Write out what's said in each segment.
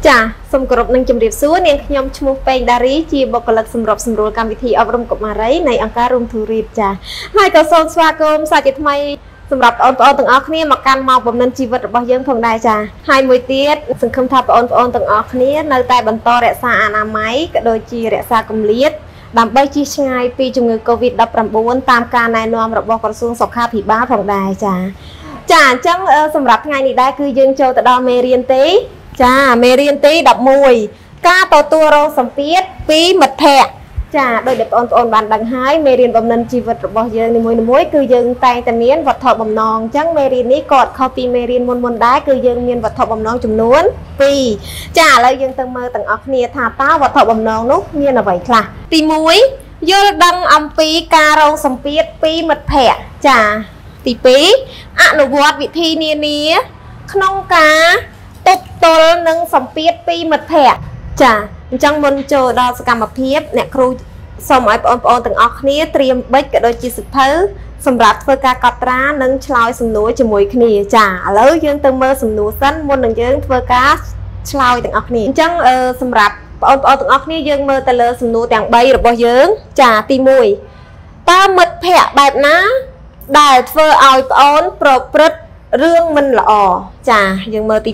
ចាសូមគោរពនឹងជម្រាបសួរនាងខ្ញុំឈ្មោះពេងដារីជាបុគ្គលិកសម្របសម្រួលកម្មវិធីអប់រំកុមារីនៃអង្គការ Room to Read ចាហើយក៏សូមស្វាគមន៍សាជាថ្មីសម្រាប់បងប្អូនទាំងអស់គ្នាមកកាន់មកបំណិនជីវិតរបស់យើងផងដែរចាហើយមួយទៀតសង្ឃឹមថាបងប្អូនទាំងអស់គ្នានៅតែបន្តរក្សាអនាម័យក៏ដូចជារក្សាគម្លាតដើម្បីជៀសឆ្ងាយពីជំងឺ Covid-19 តាមការណែនាំរបស់ក្រសួងសុខាភិបាលផងដែរចាអញ្ចឹងសម្រាប់ថ្ងៃនេះដែរគឺយើងចូលទៅដល់មេរៀនទេចាមេរៀនទី11ការទទួលរងសម្ពាធពីមិត្តភ័ក្តិចាដោយដែលបងប្អូនបានដឹងហើយមេរៀនបំណិនជីវិតរបស់យើងនីមួយៗគឺយើងតែងតែមានវត្ថុបំណងអញ្ចឹងមេរៀននេះក៏អត់ខុសពីមេរៀនមុនដែរគឺយើងមានវត្ថុបំណងចំនួន2ចាឥឡូវយើងទៅមើលទាំងអស់គ្នាថាតើវត្ថុបំណងនោះមានអ្វីខ្លះទី1យល់ដឹងអំពីការរងសម្ពាធពីមិត្តភ័ក្តិចាទី2អនុវត្តវិធីនានាក្នុងការទប់ទល់នឹងសម្ពាធពីមិត្តភ័ក្តិចាអញ្ចឹងមុនចូលដល់សកម្មភាពអ្នកគ្រូសូមឲ្យបងប្អូនទាំងអស់គ្នាត្រៀមប៊ិចក៏ដូចជាសៀវភៅសម្រាប់ធ្វើការកត់ត្រានិងឆ្លើយសំណួរជាមួយគ្នាចាឥឡូវយើងទៅមើលសំណួរសិនមុននឹងយើងធ្វើការឆ្លើយទាំងអស់គ្នាអញ្ចឹងសម្រាប់បងប្អូនទាំងអស់គ្នាយើងមើលទៅលើសំណួរទាំង3របស់យើងចាទី1តើមិត្តភ័ក្តិបែបណាដែលធ្វើឲ្យប្អូនប្រព្រឹត្តរឿងមិនល្អចាយើងមើលទី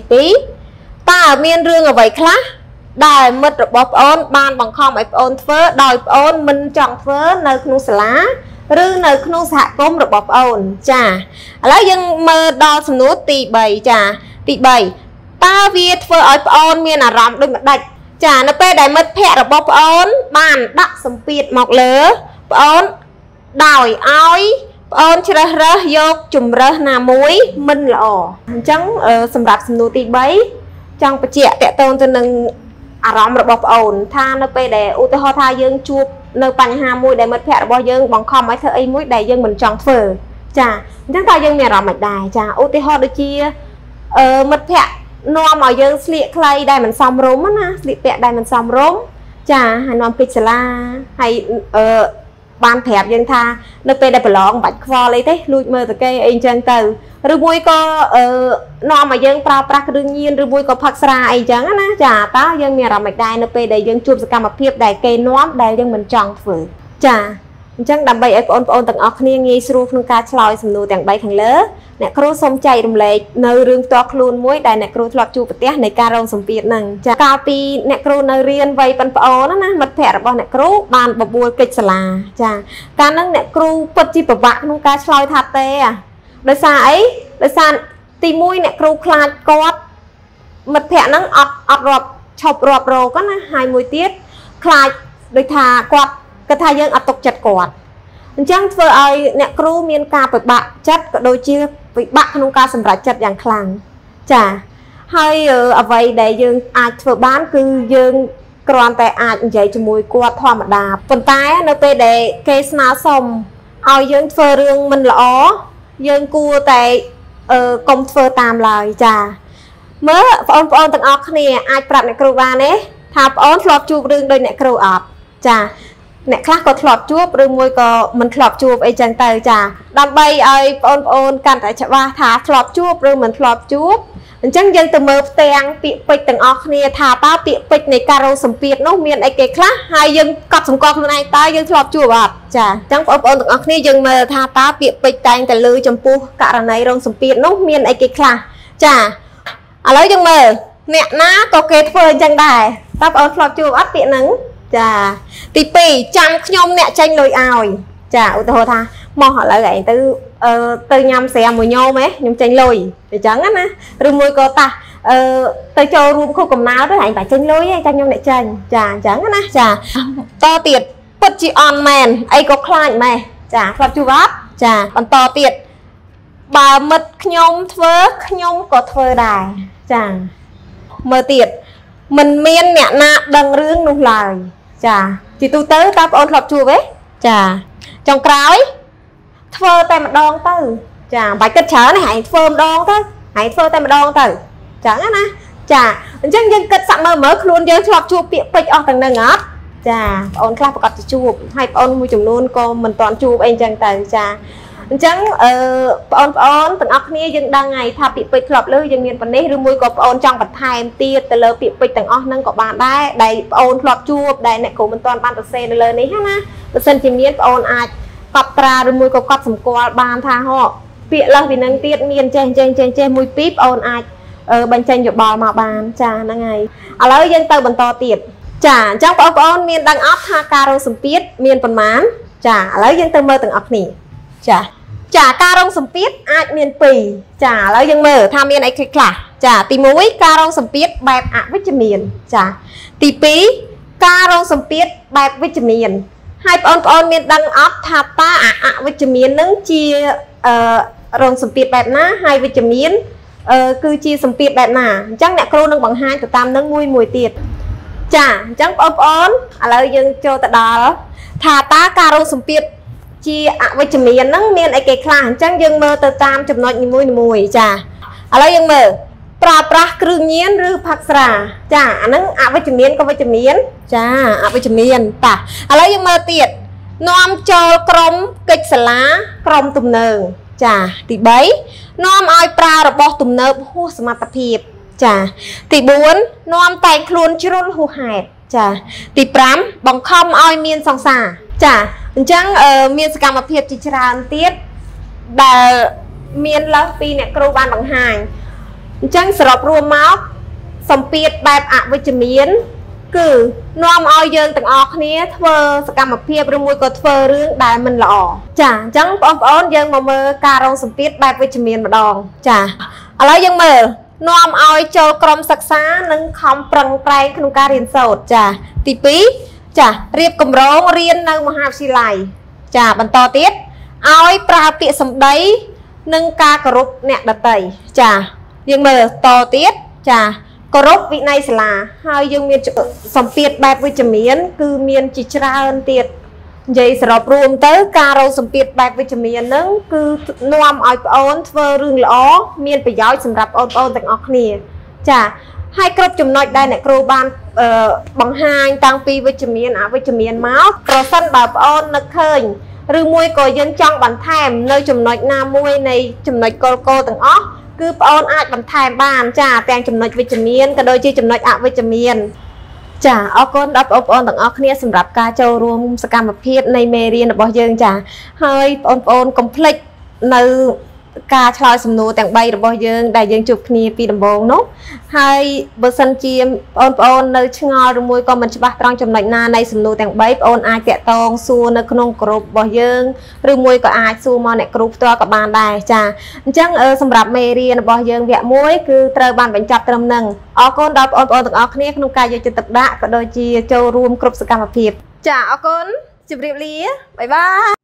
2តើមានរឿងអ្វីខ្លះដែលមិត្តរបស់ប្អូនបានបង្ខំឲ្យប្អូនធ្វើដោយប្អូនមិនចង់ធ្វើនៅក្នុងសាលាឬនៅក្នុងសហគមន៍របស់ប្អូនចាឥឡូវយើងមើលដល់សំណួរទី3ចាទី3តើវាធ្វើឲ្យប្អូនមានអារម្មណ៍ដូចម្ដេចចានៅពេលដែលមិត្តភ័ក្តិរបស់ប្អូនបានដាក់សម្ពាធមកលើប្អូនដោយឲ្យប្អូនជ្រើសរើសយកជំរើសណាមួយមិនល្អអញ្ចឹងសម្រាប់សំណួរទី3ចង់បញ្ជាក់តកតងទៅនឹងអារម្មណ៍របស់ប្អូនថានៅពេលដែលឧទាហរណ៍ថាយើងជួបនៅបញ្ហាមួយដែលមិត្តភ័ក្តិរបស់យើងបង្ខំឲ្យធ្វើអីមួយដែលយើងមិនចង់ធ្វើចាអញ្ចឹងតើយើងមានអារម្មណ៍មិនដែរចាឧទាហរណ៍ដូចជាមិត្តភ័ក្តិនាំឲ្យយើងស្លៀកខ្លីដែលមិនសមរម្យណាស្លៀកពាក់ដែលមិនសមរម្យចាហើយនាំពេជ្រសាលាហើយបានប្រាប់យើងថានៅពេលដែលប្រឡងមិនបាច់ខ្វល់អីទេលួចមើលតកេអីអញ្ចឹងទៅឬមួយក៏នាំឲ្យយើងប្រើប្រាស់គ្រឿងញៀនឬមួយក៏ផឹកស្រាអីអញ្ចឹងណាចាតើយើងមានអារម្មណ៍មិនដែរនៅពេលដែលយើងជួបសកម្មភាពដែលគេនាំដែលយើងមិនចង់ធ្វើចាអញ្ចឹងដើម្បីឲ្យបងប្អូនទាំងអស់គ្នាងាយស្រួលក្នុងការឆ្លើយសំណួរទាំង3ខាងលើអ្នកគ្រូសូមចែករំលែកនៅរឿងផ្ទាល់ខ្លួនមួយដែលអ្នកគ្រូធ្លាប់ជួបប្រទះនៃការរងសម្ពាធហ្នឹងចាកាលពីអ្នកគ្រូនៅរៀនវ័យប៉ិនប្អូនណាមិត្តភ័ក្តិរបស់អ្នកគ្រូបានបបួលកិច្ចសាលាចាកាលហ្នឹងអ្នកគ្រូពិតជាពិបាកក្នុងការឆ្លើយថាទេដោយសារអីដោយសារទី1អ្នកគ្រូខ្លាចគាត់មិត្តភ័ក្តិហ្នឹងអត់រាប់ឈប់រាប់រកណាហើយមួយទៀតខ្លាចដូចថាគាត់គិតថាយើងអត់ទុកចិត្តគាត់អញ្ចឹងធ្វើឲ្យអ្នកគ្រូមានការពិបាកចិត្តក៏ដូចជាពិបាកក្នុងការសម្រេចចិត្តយ៉ាងខ្លាំងចាហើយអ្វីដែលយើងអាចធ្វើបានគឺយើងគ្រាន់តែអាចនិយាយជាមួយគាត់ធម្មតាប៉ុន្តែនៅពេលដែលគេស្នើសុំឲ្យយើងធ្វើរឿងមិនល្អយើងគួរតែកុំធ្វើតាមឡើយចាមើលបងប្អូនទាំងអស់គ្នាអាចប្រាប់អ្នកគ្រូបានទេថាបងប្អូនធ្លាប់ជួបរឿងដូចអ្នកគ្រូអត់ចាអ្នកខ្លះក៏ធ្លាប់ជួបឬមួយក៏មិនធ្លាប់ជួបអីចឹងទៅចាដើម្បីឲ្យបងប្អូនកាន់តែច្បាស់ថាធ្លាប់ជួបឬមិនធ្លាប់ជួបអញ្ចឹងយើងទៅមើលផ្ទាំងពាក្យពេចន៍ទាំងអស់គ្នាថាតើពាក្យពេចន៍នៃការរងសម្ពាធនោះមានអីគេខ្លះហើយយើងកត់សម្គាល់ខ្លួនឯងតើយើងធ្លាប់ជួបអត់ចាអញ្ចឹងបងប្អូនទាំងអស់គ្នាយើងមើលថាតើពាក្យពេចន៍តែងតែលើចំពោះករណីរងសម្ពាធនោះមានអីគេខ្លះចាឥឡូវយើងមើលអ្នកណាក៏គេធ្វើអញ្ចឹងដែរតើបងប្អូនធ្លាប់ជួបអត់ពាក្យហ្នឹងចាទី2ចាំខ្ញុំអ្នកចេញលុយឲ្យចាឧទាហរណ៍ថាមកឥឡូវឯងទៅញ៉ាំស្រាមួយញោមខ្ញុំចេញលុយអញ្ចឹងណាឬមួយក៏ទៅចូលរួមខុសកំណើតទៅឯងបាច់ចេញលុយឯងចាំខ្ញុំអ្នកចេញចាអញ្ចឹងណាចាតទៀតពិតជាអន់មែនអីក៏ខ្លាចម៉េះចាធ្លាប់ជួបអត់ចាបន្តទៀតបើមិត្តខ្ញុំធ្វើខ្ញុំក៏ធ្វើដែរចាមើលទៀតមិនមានអ្នកណាដឹងរឿងនោះឡើយចាជាទូទៅតើបងអូនធ្លាប់ជួបទេចាចុងក្រោយធ្វើតែម្ដងទៅចាមិនបាច់គិតច្រើនទេឯងធ្វើម្ដងទៅឯងធ្វើតែម្ដងទៅចឹងណាចាអញ្ចឹងយើងគិតសាក់មើលខ្លួនយើងធ្លាប់ជួបពាក្យពេចន៍អស់ទាំងហ្នឹងអត់ចាបងអូនខ្លះប្រកាសទៅជួបហើយបងអូនមួយចំនួនក៏មិនទាន់ជួបអីចឹងទៅចា chẳng ôn từng óc nia dân đang ngày thà bị bịch lọp lư dân miền phần này rồi mùi có ôn trong vật thai tiệt từ lơ bị bịch từng óc nâng có bạn đấy đầy ôn lọp chua đầy này của mình toàn ban từ xe lơ này ha từ sân chỉ miền ôn ai cọp tra rồi mùi có cọp sầm qua bàn tha họ bị lơ vì nâng tiệt miền trên mùi píp ôn ai bên trên dọc bò mà bàn trà năng ngày à lấy dân từ bần to tiệt trà trong ôn miền đang óc ha caro sầm piết miền phần mán trà lấy dân từ mơ từng óc nỉ chả ca rong sầm piết ai miền pì chả lấy dân mơ tham miền ấy kịch là chả tì mũi ca rong sầm piết bẹp ạ với chữ miền chả tì pí ca rong sầm piết bẹp với chữ miền hai con miền đăng ấp thà ta ạ với chữ miền nâng chia rong sầm piết bẹp ná hai với chữ miền cứ chia sầm piết bẹp nà chắc nè cô nâng bằng hai từ tam nâng mùi tiệt chả chắc ôn lấy dân cho ta đó thà ta ca rong sầm piết chia ạ với chấm miền nắng miền ấy cái khăn chẳng dừng mơ từ tam chấm nói như mùi chả à lấy dừng mơ pra kêu nhiên rư phật sra chả nắng ạ với chấm miền có với chấm miền chả ạ với chấm miền ta à lấy dừng mơ tiệt nom cho krom kịch lá krom tùm nờ chả thì bấy nom ai pra rồi bỏ tùm nờ hú smart thiệp chả thì bốn nom tay luôn chôn hú hẹp chả thì pram bằng không ai miền song xa chả chẳng miền sạc mà phiệp chỉ tràn tiết và miền lơ pi nè kêu ban bằng hàng chẳng sọp rùa máu sòng piệt bẹp ạ với chữ miến cứ nom oi dương từng ọc nia thơ sạc mà phiệp rồi mùi có thơ rương đại mình lọ chả chẳng ôn dương mà mơ cà rong sòng piệt bẹp với chữ miến mà đòn chả ở lấy dương mơ nom oi cho krom sạc xá nâng không prăng prai không ca riêng sột chả tí pí chả riêng cầm rong riêng nâng mà hạp xì lại chả bần to tiết oi pra tiệ sầm đấy nâng ca cà rốt nẹt đặt tẩy chả riêng mờ to tiết chả cà rốt vị này là hai dương miền sầm tiệt bẹp với chấm miến cứ miền chỉ ra hơn tiệt vậy sọp rùm tới cà rốt sầm tiệt bẹp với chấm miến nâng cứ nuam oi ôn vơ rương lõ miền phải giỏi sầm rập ôn từng óc nè chả hai cột chùm nội đây này cô ban bằng hai tăng pi với chùm miền với chùm miền máu rồi sân bà ôn nực khơi rư môi coi dân trong bàn thèm nơi chùm nội nam môi này chùm nội cô từng óc cứ ôn ai bàn thèm bàn trà tèn chùm nội với chùm miền cả đôi chi chùm nội với chùm miền chả con đáp ôn từng óc kia sầm rập ca châu rùm sạc mà phiết này mê riêng là bao dân chả hơi ôn complex nơi ca chọi sầm nô tàng bay rồi bao dương đại dương chụp kia pi đầm bông nốt hai bờ sân chim ôn nơi ngò rồi môi con mình chụp trong chấm lạnh na này sầm nô tàng bay ôn ai kẹt tông xua nơi khung group bao dương rồi môi có ai xua mò này group to các bạn đài chà chẳng sầm rạp mê riêng bao dương vẽ muối cứ trời bàn bánh chập trầm nâng con đáp ôn từng óc kia khung ca vô chụp tập đạ có đôi chi châu room group sự cam phiệp chà con chụp điệp lý bye bye